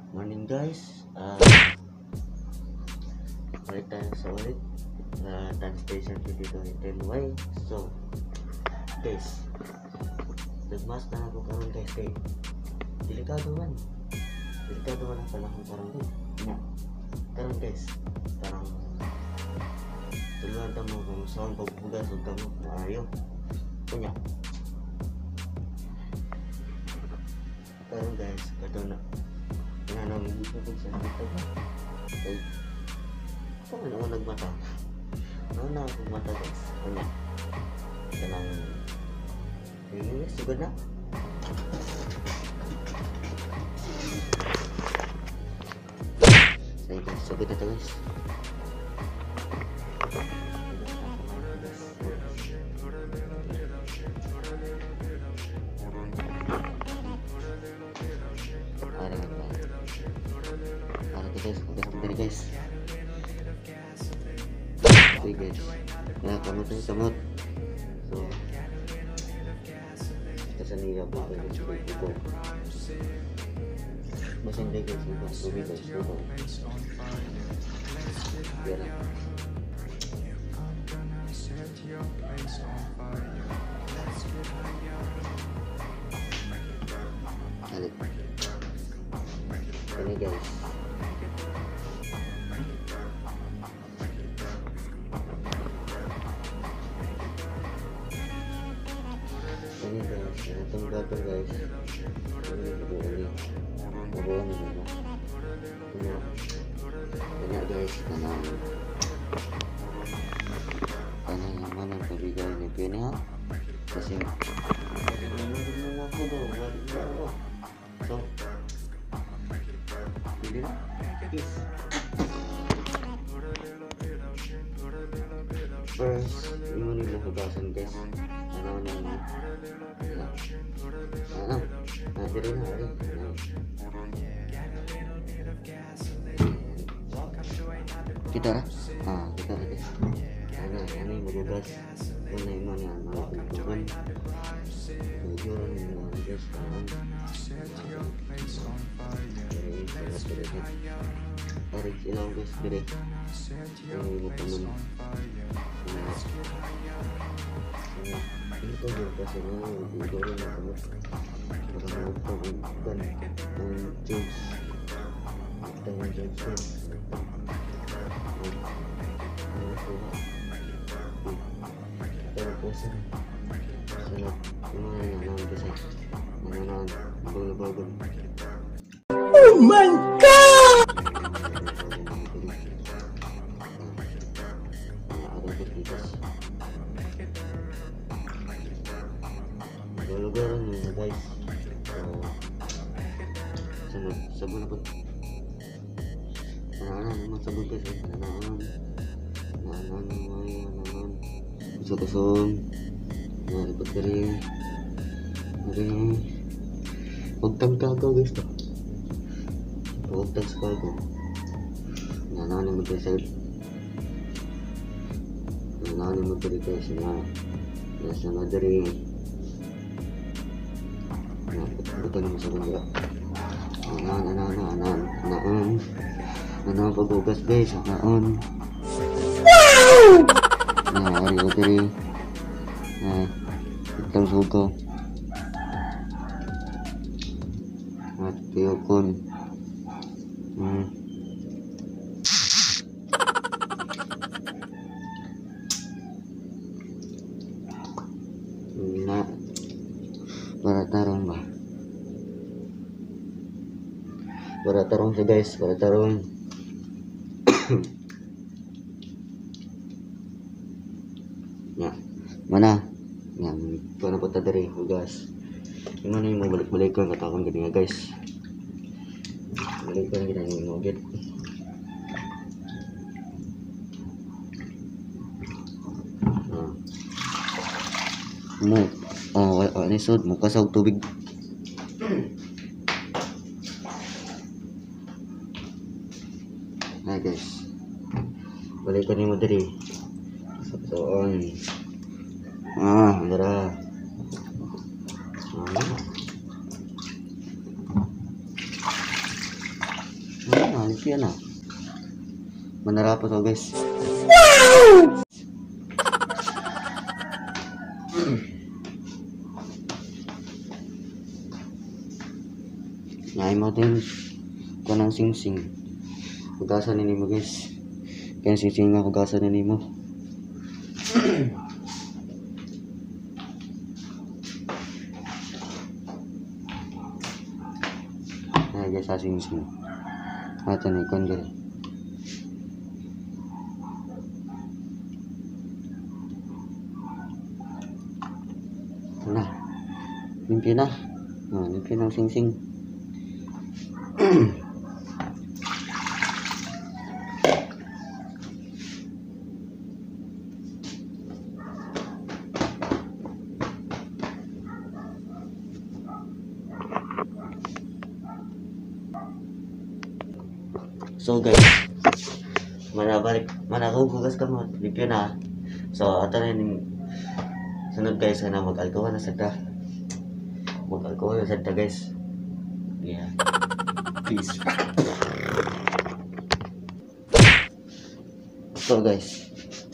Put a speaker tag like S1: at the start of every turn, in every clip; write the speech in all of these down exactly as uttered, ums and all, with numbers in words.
S1: Morning guys, uh, balik tayo sa ulit na uh, station dito ni ten Y. So guys, nagmas na ako karon guys kay delikado man delikado man ang panahon karon din na karon guys, parang tuluan mo kung saan pagbugas o gamot na ayaw kunya karon guys, kato na nanang ipupag sa dito ba okay. Saan na ako nagmata ano na ako mata guys kunya kanang ini sugod na sige guys, sugod na ito guys. Guys, dari guys, oke guys, ya kamu tuh semut, so kesini ya bu, itu mesin deh guys, itu lebih guys, itu biar balik, ini guys. Ini guys, itong gato guys, ini bubuli, bubuli nila, kanya, kanya guys, kanang, kanang naman ang pabigay ni Pina, kasi, nangyari ako daw, wali na ako, so, hindi na, peace. First, yung nila hugasan guys, ano nila, ano, ah, diri na, ay, kita ra, ah, kita ra guys, ano, ano yung magugas, ano yung mga ano, tutugan, tutugan yung mga guys, ano, diri, salas diri, tarik ilang guys, diri, yung mga taman, ini tuh juga sini digoreng kamu kamu bukan dan juice dengan juice kalau bosan sangat mana yang bisa mana boleh bagus. Oh my god. Ada berkitas. Lugar nih guys, so sabun sabun apa? Anak-anak memang sabun guys, anak-anak, anak-anak, anak-anak, kusut-kusut, nah dapat dari, dari, hutan kagak guys tuh, hutan sekali, anak-anak yang berjasa, anak-anak yang berjasa guys, nah, biasanya dari bukan yang masuk juga anan anan anan anan anan pagbugas guys anan nah hari ini nah kita suka mati akun hmm nah para tarong ba para tarong siya guys, para tarong ya mana yang mana po ta dari hugas yung ano yung balik-balik ko katakon gini nga guys, balik ko gini nga mogit mo oh wala ni sud mo kasaw tubig. Nah guys, balik ko ni mo diri. So on. Ah, dara. Ah. limpyo na. Manarapos ako guys. Ngayon mo din ko ng sing-sing. Hugasan ni mo guys. Kaya sing-sing nga hugasan ni mo. Nah guys, sa sing-sing. Ito na ikon guys. Nah, limpyo na. Nah, limpyo ng sing-sing. So guys, manabalik, managugugas ka mo, limpyo na. So ato na yung sunod guys, na mag-alcohol na sada. Mag-alcohol na sada guys. Yeah. Peace. So guys.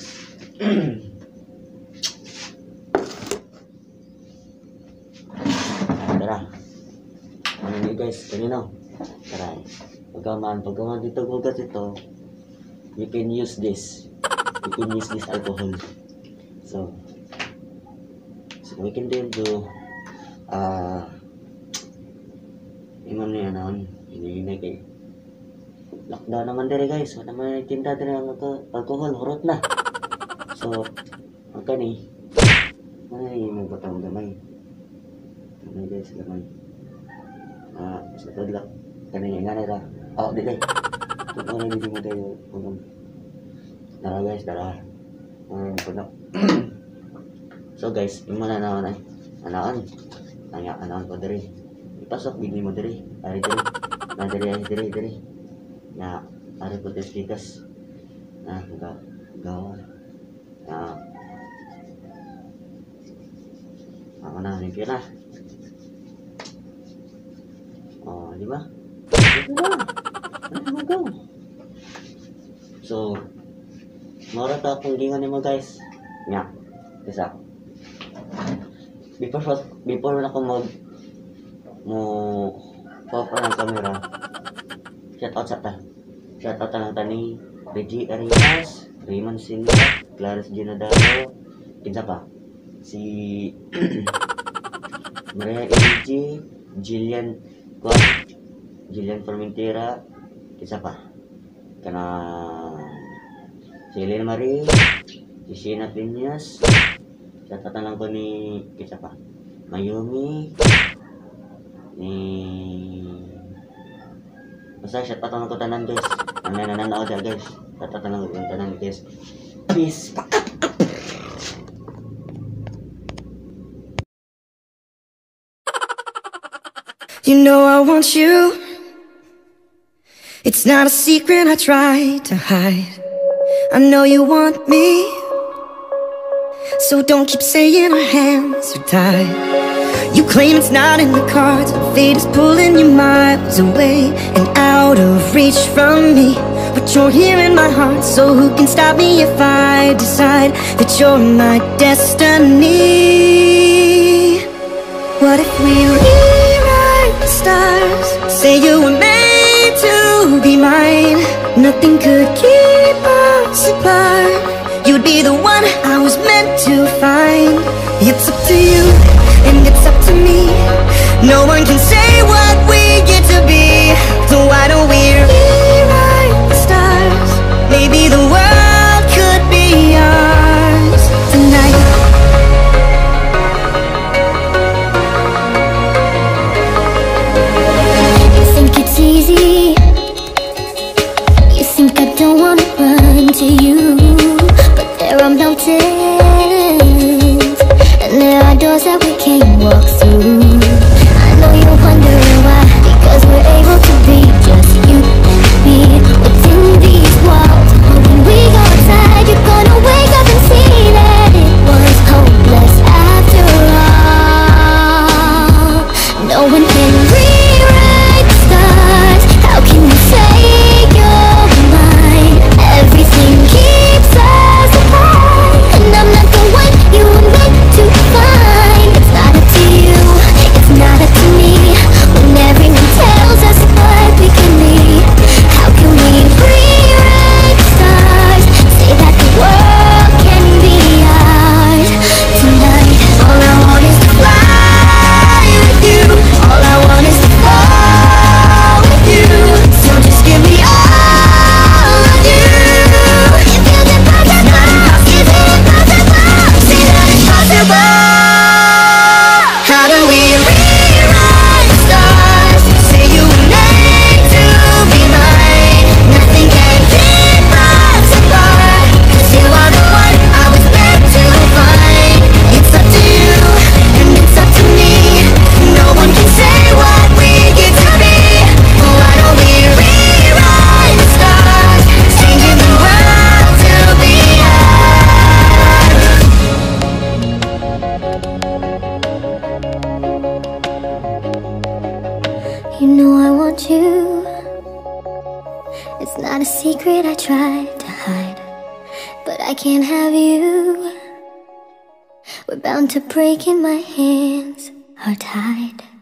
S1: Tara. Ano nyo guys, kanino? Tara. Pagkaman, pagkaman dito gugas ito, you can use this. You can use this alcohol. So, so we can then do, uh, yung ano yan naman, hinihinay kayo. Lockdown naman dere guys, wala naman tinda dere ang alcohol, hurot na. So, ang kani, ano yung mga batang gamay. Gamay guys, gamay. Ah, sa tadlak, kani nga nila. Oh, di guys. Ito na hindi mo tayo punong. Dara guys, dara. Um, puno. So guys, yung mga nanawan ay anaan. Nanya, anaan ko diri. Ipasok, bigni mo diri. Ari diri. Na diri, ari diri, diri. Na, ari po testikas. Na, ga, gawa. Na, ako na, limpyo na. Oh, di ba? Ito na. Ano go? So, mara ta akong gingan nimo guys. Nya. Isa. Before before na ako mag mo pop ang camera. Shout out sa ta. Shout out ang tani Reggie Arias, Raymond Silva, Clarice Ginadaro, kinsa pa? Si Maria Eligi, Jillian Kwan, Jillian Formentera, isa pa kana si Elena Marie, si Sheena Piñas, sa tatanang ko ni isa pa Mayumi, ni basta siya tatanang ko tanan guys, ang nananaw dyan guys, tatanang ko tanan guys. Peace.
S2: You know I want you. It's not a secret I try to hide. I know you want me, so don't keep saying our hands are tied. You claim it's not in the cards, fate is pulling you miles away and out of reach from me. But you're here in my heart, so who can stop me if I decide that you're my destiny? What if we rewrite the stars, say you were made to be mine? Nothing could keep us apart. You'd be the one I was meant to find. It's up to you, and it's up to me. No one can say what we get to be. So why don't we rewrite the stars? Maybe the world could be ours tonight. You think it's easy? You think I don't wanna run to you? But there are mountains, and there are doors that we can't walk through. I know you're wondering why It's not a secret I tried to hide, but I can't have you. We're bound to break and my hands are tied.